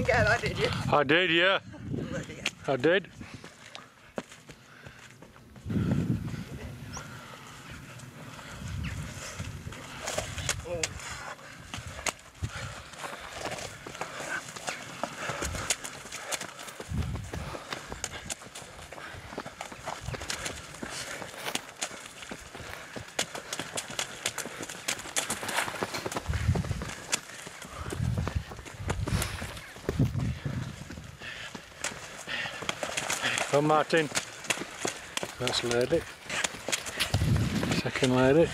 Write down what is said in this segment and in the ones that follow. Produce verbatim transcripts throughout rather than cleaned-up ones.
didn't get that, did you? I did, yeah. I did. Come Martin. First lady. Second lady.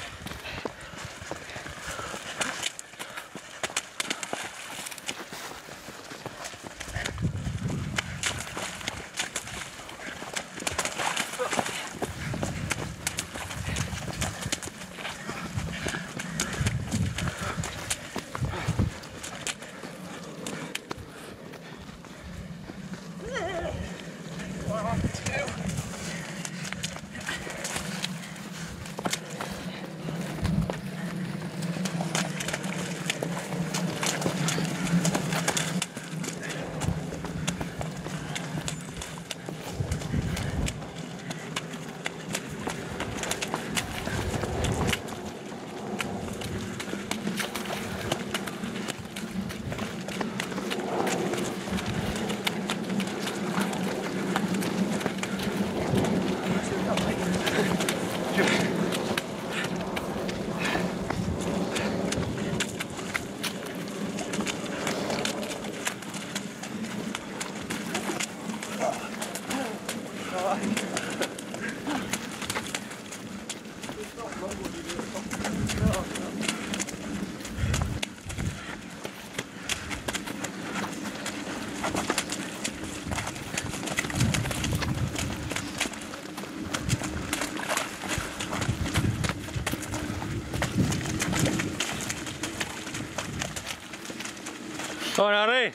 Go on, Harry.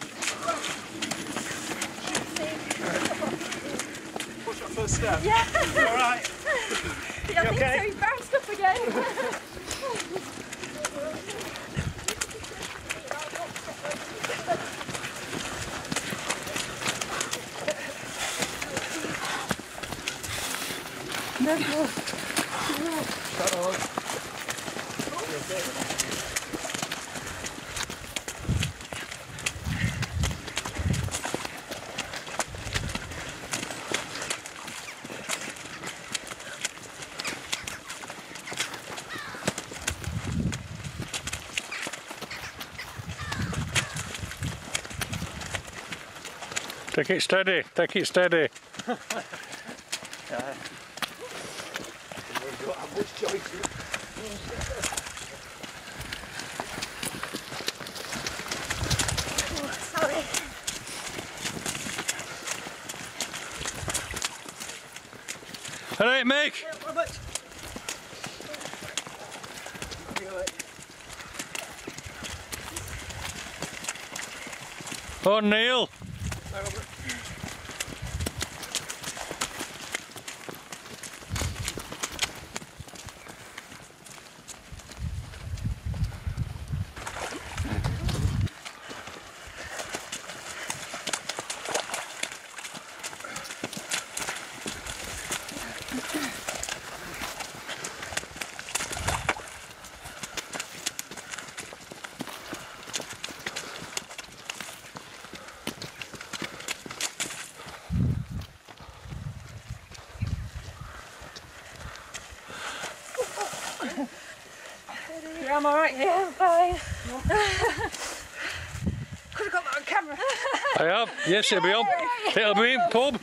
What's your first step? Yeah. You alright? Yeah, I think okay? so. He's bounced up again. No. Shut up. You okay? Take it steady, take it steady. Yeah. We don't have much choice. Oh, sorry. Alright, Mick. Oh, Neil. Yeah, I'm alright. Yeah, I'm fine. Could have got that on camera. I have. Yes, it'll be on. It'll be in pub.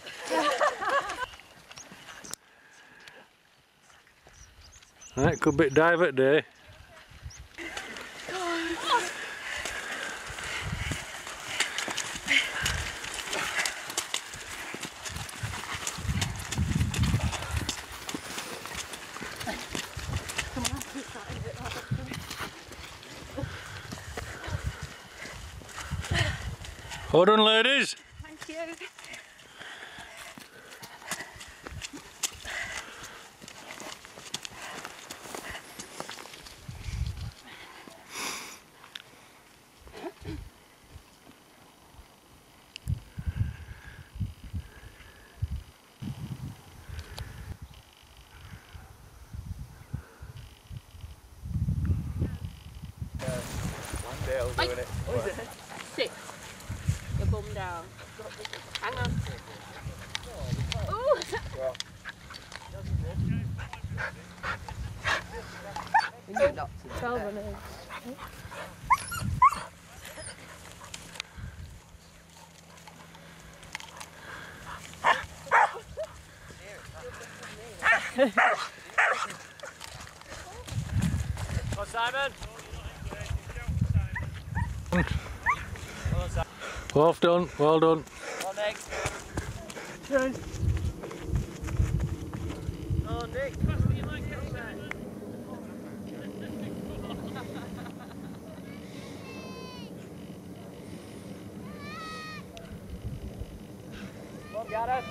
Right, good bit divert day. Well done, ladies. Thank you. Dale doing it. What is it? Six. The bum down. Hang on. Ooh! twelve on it. Come on, Simon. Well done, well done. Come on, Nick. Turn. Oh, Nick. Faster you like outside. Come on, Gareth.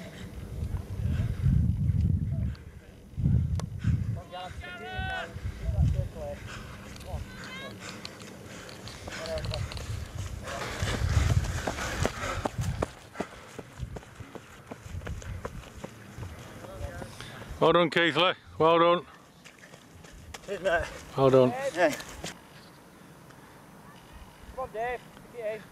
Come on, Gareth. Continue now. Keep that good play. Come on. Come on. Come on. Well done, Keithley. Well done. Isn't it? Well done. Yeah. Come on, Dave. Get in.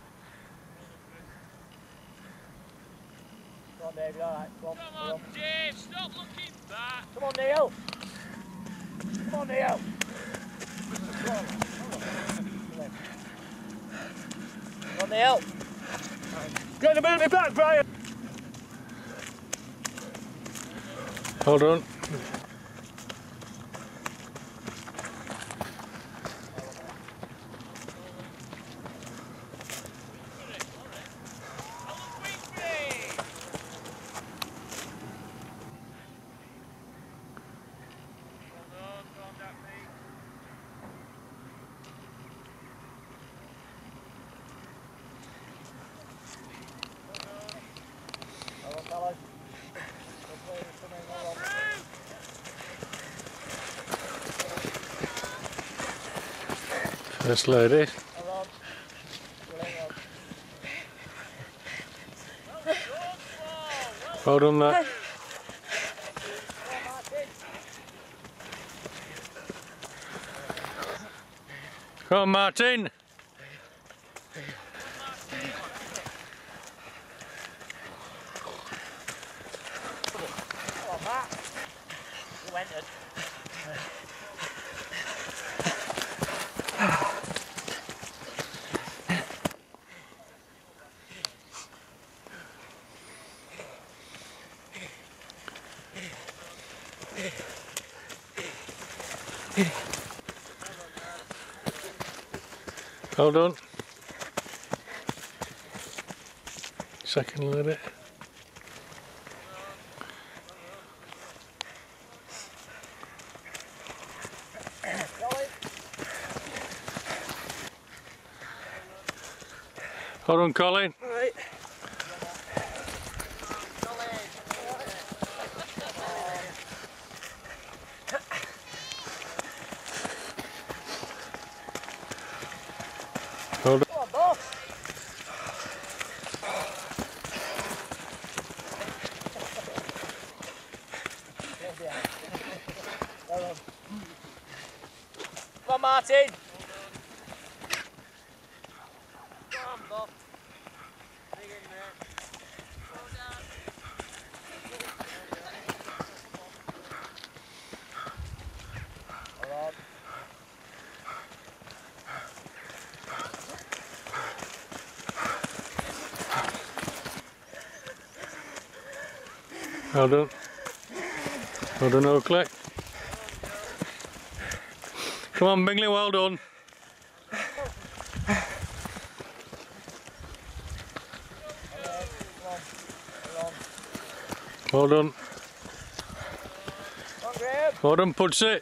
Come on, Dave. You're alright. Come on. Come on, Dave, stop looking back. Come on, Neil. Come on, Neil. Come on, Neil. Get the movie back, Brian. Well done. First lady. Well done, that. Come on, Martin. Come on, Matt. You entered. Well done. Second lady. Well done, Colin. Right. Well done. Come on, boss. Come on, Martin. Come on, boss. Dig in there. Hold on. Well done. Well done, Oakley. Come on, Bingley, well done. Well done. Come on, Graham. Well done, Pudsey.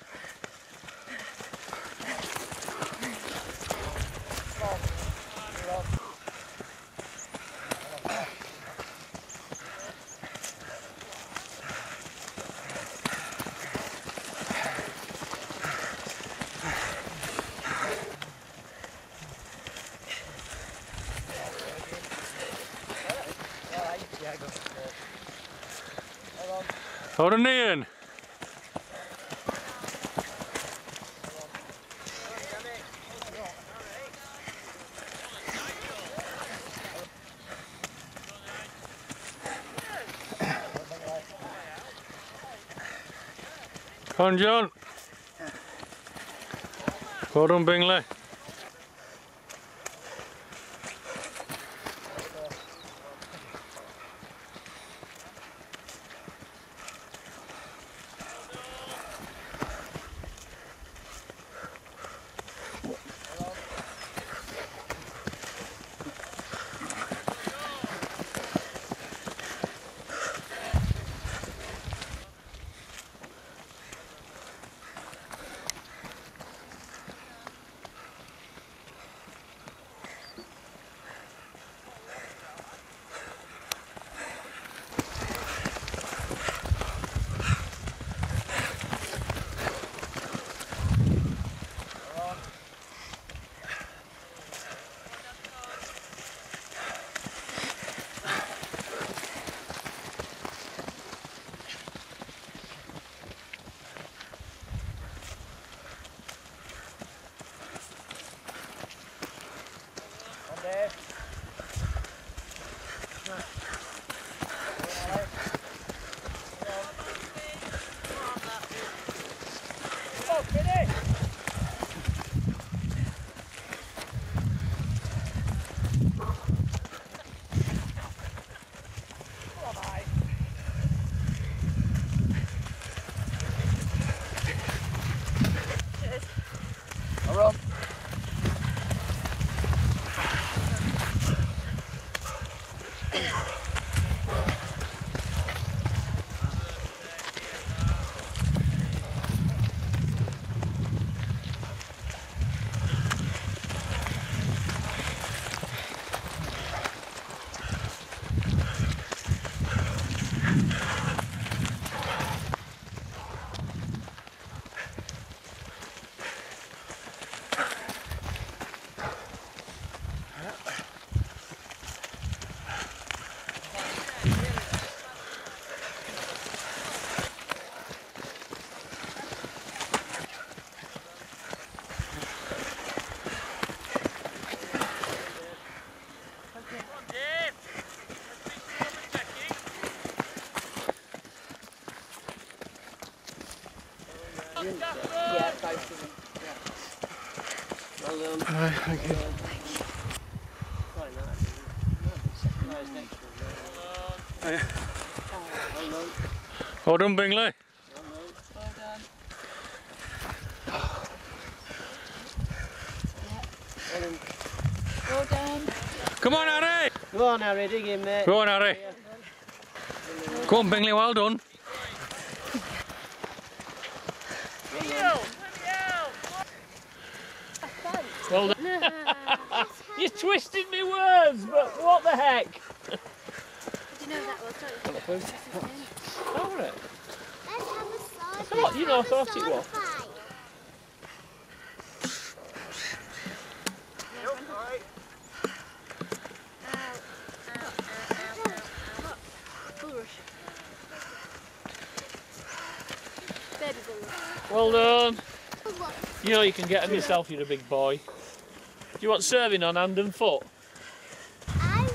Well done, Ian. Come on, John. Well done, Bingley. Yeah, both of them. Yeah. Well done. Alright, thank you. Quite nice. Nice next one. Yeah. Well done. Well done, Bingley. Well done. Well done. Well done. Come on, Harry. Go on, Harry, dig in, mate. Go on, Harry. Go on, Bingley, well done. Well done. You twisted me words, but what the heck? Did you know that was sorry? All right. Let's have a sword. I thought, you know, I thought it was. Fight. Baby bullet. Well done. You know you can get them yourself, you're a big boy. Do you want serving on hand and foot? I'm,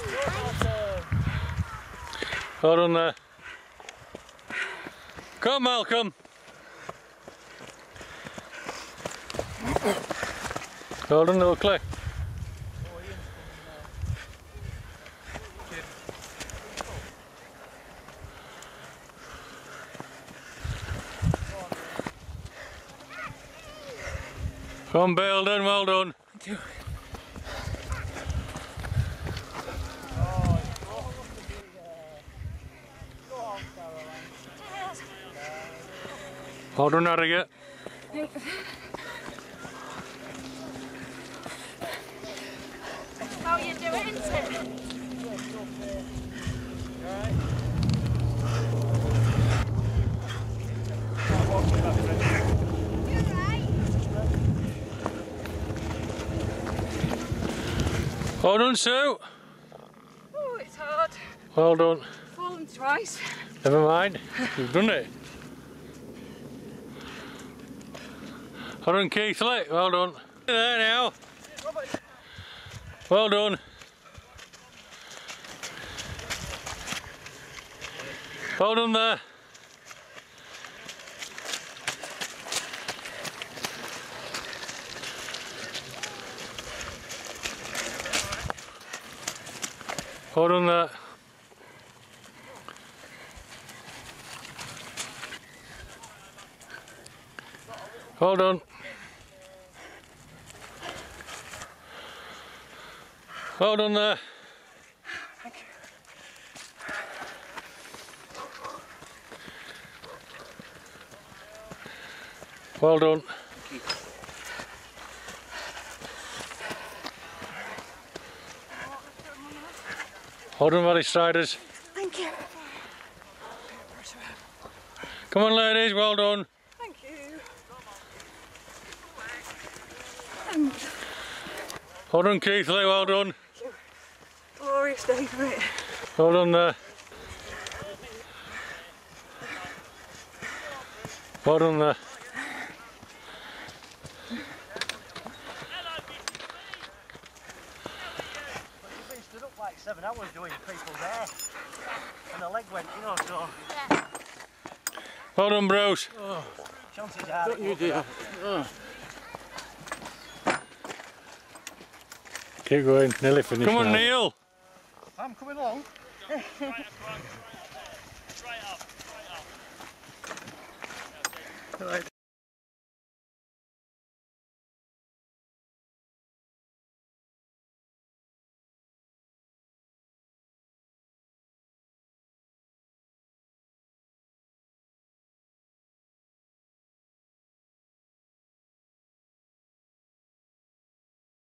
Well done there. Come, Malcolm. Well done, little Clay. Come, Belden, well done. Thank you. Well done, Harriet. how you doing, isn't it? You're right. Well done, Sue. Oh, it's hard. Well done. Fallen twice. Never mind, you've done it. Well done, Keithley. Well done. There now. Well done. Well done there. Well done there. Well done. Well done there. Thank you. Well done. Well done, Valley Striders. Thank you. Come on, ladies, well done. Thank you. Well done, Keithley, well done. Glorious day for it. Well done there. Well done there. You've been stood up like seven hours doing people there, and the leg went, you know, so. Well done, Bruce. Oh, chances are. Don't you do. Oh. Keep going, nearly finished. Come on, now. Neil. I'm coming along. Right up, right up. Straight up, straight up. Right.